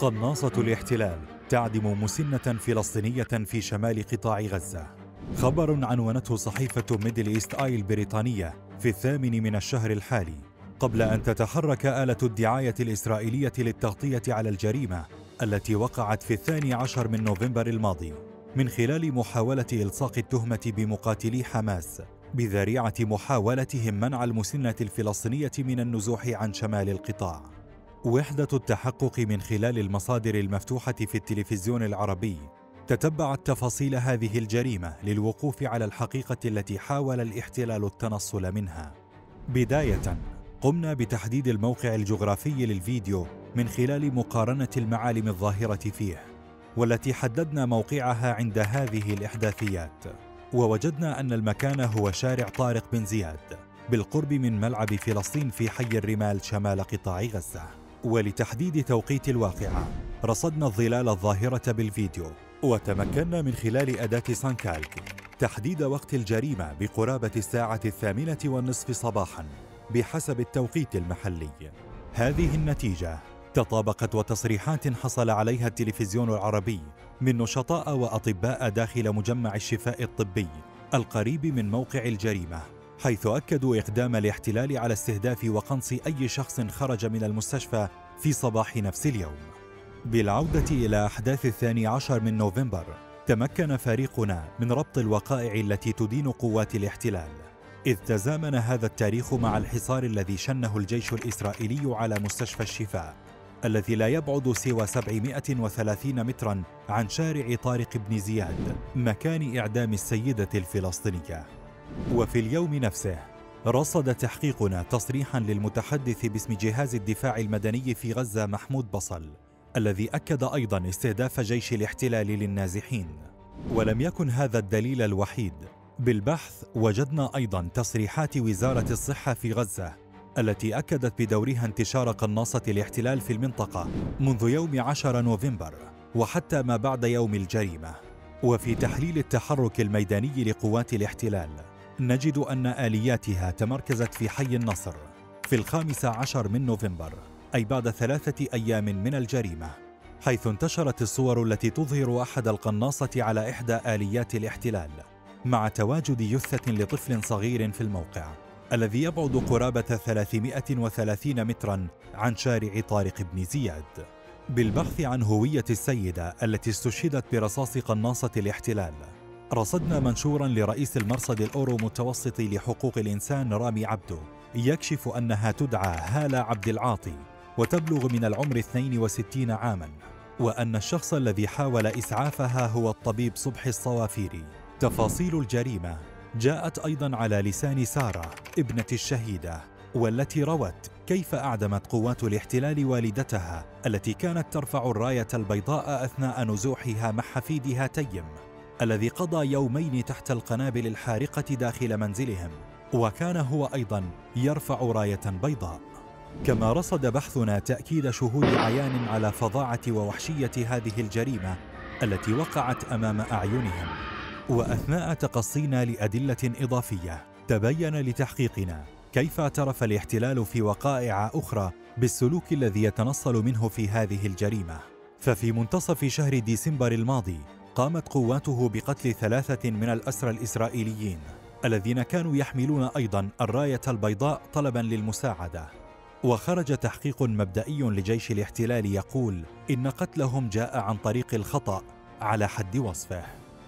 قناصة الاحتلال تعدم مسنة فلسطينية في شمال قطاع غزة. خبر عنونته صحيفة ميدل إيست آي البريطانية في 8 من الشهر الحالي، قبل أن تتحرك آلة الدعاية الإسرائيلية للتغطية على الجريمة التي وقعت في 12 من نوفمبر الماضي من خلال محاولة إلصاق التهمة بمقاتلي حماس بذريعة محاولتهم منع المسنة الفلسطينية من النزوح عن شمال القطاع. وحدة التحقق من خلال المصادر المفتوحة في التلفزيون العربي تتبعت تفاصيل هذه الجريمة للوقوف على الحقيقة التي حاول الاحتلال التنصل منها. بداية، قمنا بتحديد الموقع الجغرافي للفيديو من خلال مقارنة المعالم الظاهرة فيه، والتي حددنا موقعها عند هذه الإحداثيات، ووجدنا أن المكان هو شارع طارق بن زياد بالقرب من ملعب فلسطين في حي الرمال شمال قطاع غزة. ولتحديد توقيت الواقعة رصدنا الظلال الظاهرة بالفيديو، وتمكنا من خلال أداة سانكالك تحديد وقت الجريمة بقرابة الساعة 8:30 صباحا بحسب التوقيت المحلي. هذه النتيجة تطابقت وتصريحات حصل عليها التلفزيون العربي من نشطاء وأطباء داخل مجمع الشفاء الطبي القريب من موقع الجريمة، حيث أكدوا إقدام الاحتلال على استهداف وقنص أي شخص خرج من المستشفى في صباح نفس اليوم. بالعودة إلى أحداث 12 من نوفمبر، تمكن فريقنا من ربط الوقائع التي تدين قوات الاحتلال، إذ تزامن هذا التاريخ مع الحصار الذي شنه الجيش الإسرائيلي على مستشفى الشفاء الذي لا يبعد سوى 730 مترا عن شارع طارق بن زياد مكان إعدام السيدة الفلسطينية. وفي اليوم نفسه رصد تحقيقنا تصريحا للمتحدث باسم جهاز الدفاع المدني في غزة محمود بصل، الذي أكد أيضا استهداف جيش الاحتلال للنازحين. ولم يكن هذا الدليل الوحيد، بالبحث وجدنا أيضا تصريحات وزارة الصحة في غزة التي أكدت بدورها انتشار قناصة الاحتلال في المنطقة منذ يوم 10 نوفمبر وحتى ما بعد يوم الجريمة. وفي تحليل التحرك الميداني لقوات الاحتلال نجد أن آلياتها تمركزت في حي النصر في 15 من نوفمبر، أي بعد 3 أيام من الجريمة، حيث انتشرت الصور التي تظهر أحد القناصة على إحدى آليات الاحتلال مع تواجد جثة لطفل صغير في الموقع الذي يبعد قرابة 330 مترا عن شارع طارق بن زياد. بالبحث عن هوية السيدة التي استشهدت برصاص قناصة الاحتلال، رصدنا منشورا لرئيس المرصد الأورو متوسطي لحقوق الإنسان رامي عبدو يكشف أنها تدعى هالة عبد العاطي وتبلغ من العمر 62 عاما، وأن الشخص الذي حاول إسعافها هو الطبيب صبحي الصوافيري. تفاصيل الجريمة جاءت أيضا على لسان سارة ابنة الشهيدة، والتي روت كيف أعدمت قوات الاحتلال والدتها التي كانت ترفع الراية البيضاء أثناء نزوحها مع حفيدها تيم، الذي قضى يومين تحت القنابل الحارقة داخل منزلهم، وكان هو أيضا يرفع راية بيضاء. كما رصد بحثنا تأكيد شهود عيان على فظاعة ووحشية هذه الجريمة التي وقعت أمام أعينهم. وأثناء تقصينا لأدلة إضافية تبين لتحقيقنا كيف اعترف الاحتلال في وقائع أخرى بالسلوك الذي يتنصل منه في هذه الجريمة. ففي منتصف شهر ديسمبر الماضي قامت قواته بقتل 3 من الأسرى الإسرائيليين الذين كانوا يحملون أيضا الراية البيضاء طلبا للمساعدة. وخرج تحقيق مبدئي لجيش الاحتلال يقول إن قتلهم جاء عن طريق الخطأ على حد وصفه.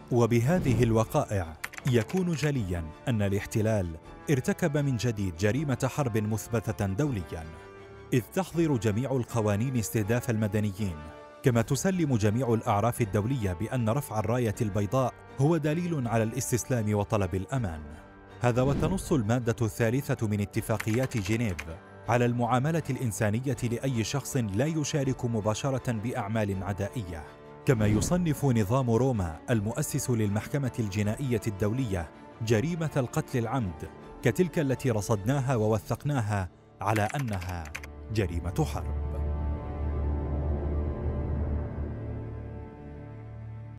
وبهذه الوقائع يكون جليا أن الاحتلال ارتكب من جديد جريمة حرب مثبتة دوليا، إذ تحظر جميع القوانين استهداف المدنيين، كما تسلم جميع الأعراف الدولية بأن رفع الراية البيضاء هو دليل على الاستسلام وطلب الأمان. هذا وتنص المادة 3 من اتفاقيات جنيف على المعاملة الإنسانية لأي شخص لا يشارك مباشرة بأعمال عدائية. كما يصنف نظام روما المؤسس للمحكمة الجنائية الدولية جريمة القتل العمد كتلك التي رصدناها ووثقناها على أنها جريمة حرب.